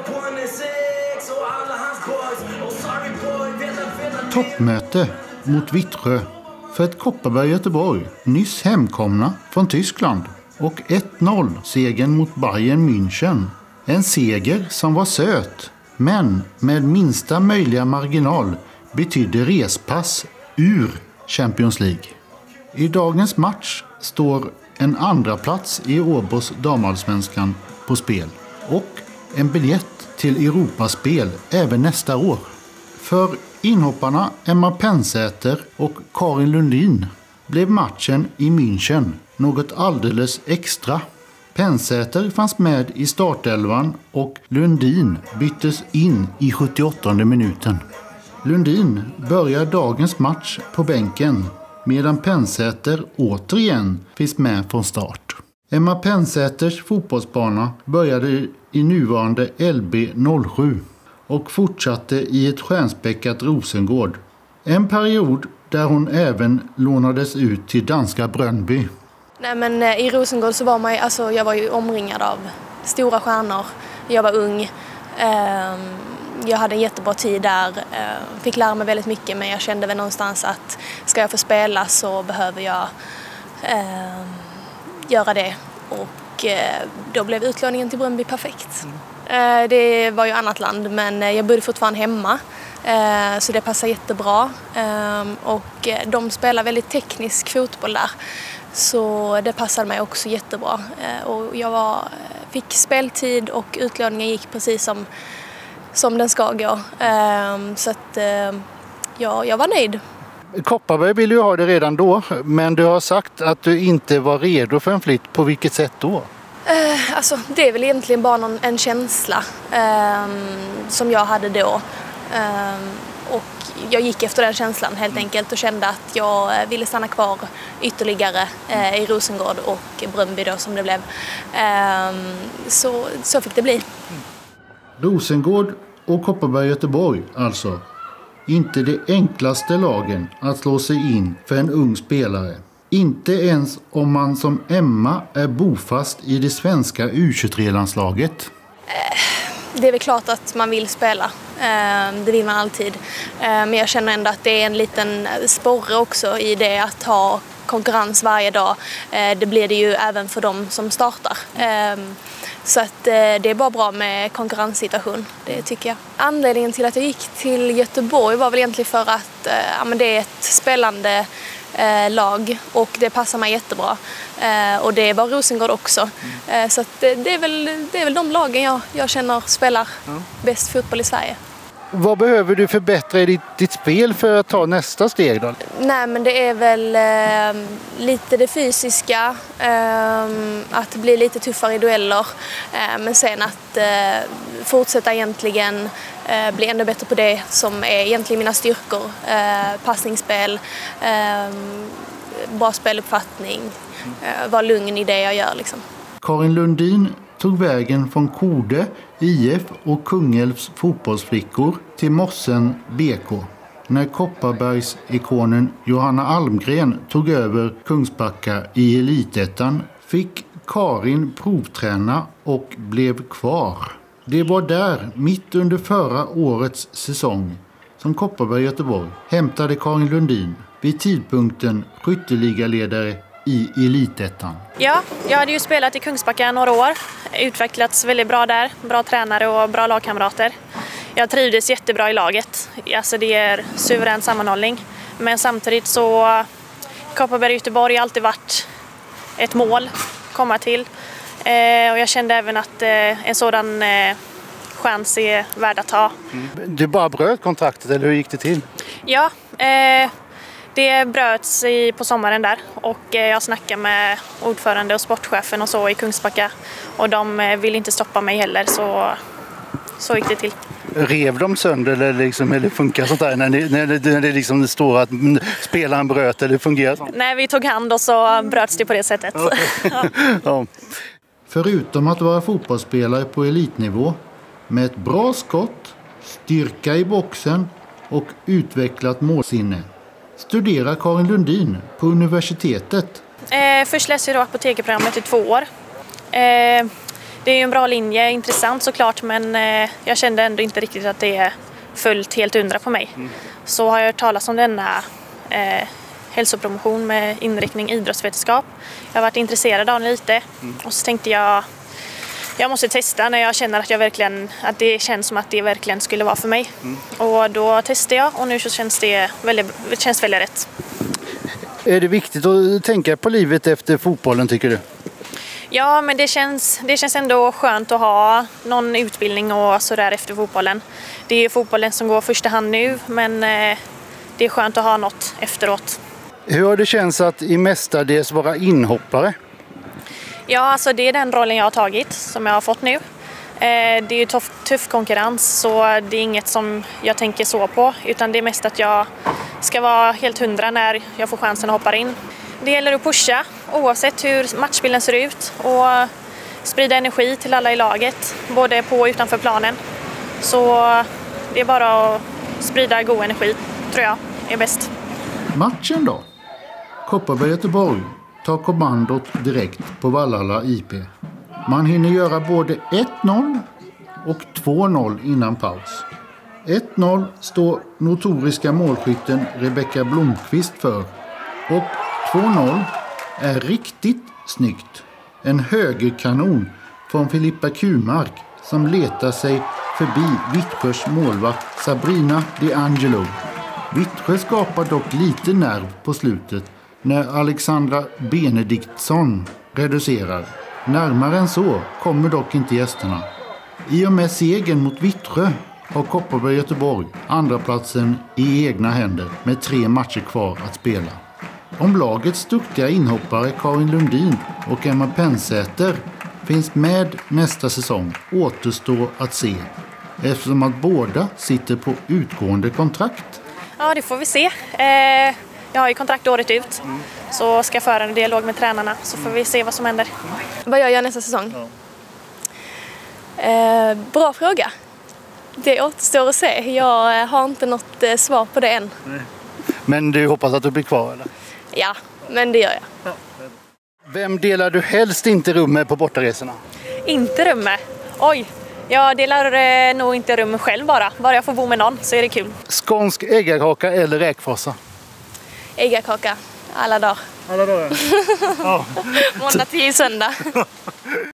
Toppmöte mot Vittsjö för ett Kopparberg Göteborg, nyss hemkomna från Tyskland, och 1-0 segern mot Bayern München. En seger som var söt, men med minsta möjliga marginal betydde respass ur Champions League. I dagens match står en andra plats i Åbos damallsvenskan på spel och en biljett till Europaspel även nästa år. För inhopparna Emma Pensäter och Karin Lundin blev matchen i München något alldeles extra. Pensäter fanns med i startelvan och Lundin byttes in i 78:e minuten. Lundin börjar dagens match på bänken medan Pensäter återigen finns med från start. Emma Pensäters fotbollsbana började i nuvarande LB07 och fortsatte i ett stjärnspäckat Rosengård. En period där hon även lånades ut till danska Brøndby. Nej, men i Rosengård så var jag var ju omringad av stora stjärnor. Jag var ung. Jag hade en jättebra tid där. Fick lära mig väldigt mycket, men jag kände väl någonstans att ska jag få spela så behöver jag göra det. Och då blev utlåningen till Brøndby perfekt. Det var ju annat land, men jag bodde fortfarande hemma. Så det passade jättebra. Och de spelar väldigt teknisk fotboll där. Så det passade mig också jättebra. Och jag fick speltid och utlåningen gick precis som den ska gå. Så att jag var nöjd. Kopparberg ville ju ha det redan då, men du har sagt att du inte var redo för en flytt. På vilket sätt då? Det är väl egentligen bara en känsla som jag hade då. Och jag gick efter den känslan helt enkelt och kände att jag ville stanna kvar ytterligare i Rosengård och Brøndby då som det blev. Så fick det bli. Rosengård och Kopparberg Göteborg alltså. Inte de enklaste lagen att slå sig in för en ung spelare. Inte ens om man som Emma är bofast i det svenska U23-landslaget. Det är väl klart att man vill spela. Det vill man alltid. Men jag känner ändå att det är en liten sporre också i det att ha konkurrens varje dag. Det blir det ju även för dem som startar. Så att det är bara bra med konkurrenssituation, det tycker jag. Anledningen till att jag gick till Göteborg var väl egentligen för att det är ett spelande lag och det passar mig jättebra. Och det var Rosengård också. Så att det är väl de lagen jag känner spelar bäst fotboll i Sverige. Vad behöver du förbättra i ditt spel för att ta nästa steg då? Nej, men det är väl lite det fysiska, att bli lite tuffare i dueller, men sen att fortsätta egentligen bli ännu bättre på det som är egentligen mina styrkor. Passningsspel, bra speluppfattning, vara lugn i det jag gör liksom. Karin Lundin tog vägen från Kode, IF och Kungälvs fotbollsflickor till Mossen BK. När Kopparbergs-ikonen Johanna Almgren tog över Kungsbacka i Elitettan fick Karin provträna och blev kvar. Det var där, mitt under förra årets säsong, som Kopparberg Göteborg hämtade Karin Lundin vid tidpunkten skytteligaledare i Elitettan. Ja, jag hade ju spelat i Kungsbacka några år. Utvecklats väldigt bra där. Bra tränare och bra lagkamrater. Jag trivdes jättebra i laget. Alltså det är suverän sammanhållning. Men samtidigt så Kopparberg Göteborg har alltid varit ett mål att komma till. Och jag kände även att en sådan chans är värd att ta. Du bara bröt kontraktet, eller hur gick det till? Ja, det bröts på sommaren där och jag snackade med ordförande och sportchefen och så i Kungsbacka och de ville inte stoppa mig heller, så gick det till. Rev de sönder eller funkar sånt där när det liksom står att spelaren bröt eller fungerar sånt? Nej, vi tog hand och så bröts det på det sättet. Ja. Förutom att vara fotbollsspelare på elitnivå med ett bra skott, styrka i boxen och utvecklat målsinne studerar Karin Lundin på universitetet. Först läste jag då apotekerprogrammet i 2 år. Det Det är ju en bra linje, intressant såklart, men jag kände ändå inte riktigt att det följt helt 100 på mig. Så har jag hört talas om denna hälsopromotion med inriktning idrottsvetenskap. Jag har varit intresserad av den lite och så tänkte jag måste testa när jag känner att det känns som att det verkligen skulle vara för mig. Och då testade jag och nu så känns det väldigt rätt. Är det viktigt att tänka på livet efter fotbollen, tycker du? Ja, men det känns ändå skönt att ha någon utbildning och sådär efter fotbollen. Det är ju fotbollen som går första hand nu, men det är skönt att ha något efteråt. Hur har det känts att i mestadels vara inhoppare? Ja, alltså det är den rollen jag har tagit, som jag har fått nu. Det är ju tuff konkurrens, så det är inget som jag tänker så på, utan det är mest att jag ska vara helt 100 när jag får chansen att hoppa in. Det gäller att pusha oavsett hur matchbilden ser ut och sprida energi till alla i laget, både på och utanför planen. Så det är bara att sprida god energi, tror jag är bäst. Matchen då? Kopparberg Göteborg tar kommandot direkt på Vallala IP. Man hinner göra både 1-0 och 2-0 innan paus. 1-0 står notoriska målskytten Rebecka Blomqvist för och 2-0 är riktigt snyggt. En högerkanon från Filippa Kumark som letar sig förbi Vittsjös målvakt Sabrina Di Angelo. Vittsjö skapar dock lite nerv på slutet när Alexandra Benediktsson reducerar. Närmare än så kommer dock inte gästerna. I och med segern mot Vittsjö har Kopparberg Göteborg andra platsen i egna händer med 3 matcher kvar att spela. Om lagets duktiga inhoppare Karin Lundin och Emma Pensäter finns med nästa säsong återstår att se, eftersom att båda sitter på utgående kontrakt. Ja, det får vi se. Jag har ju kontrakt året ut, så ska jag föra en dialog med tränarna, så får vi se vad som händer. Vad jag gör nästa säsong? Bra fråga. Det återstår att se. Jag har inte något svar på det än. Men du hoppas att du blir kvar, eller? Ja, men det gör jag. Vem delar du helst inte rum med på bortaresorna? Inte rum med? Oj, jag delar nog inte rum själv bara. Bara jag får bo med någon så är det kul. Skånsk äggakaka eller räkfrossa? Äggakaka, alla dagar. Alla dagar? Ja. Måndag till söndag.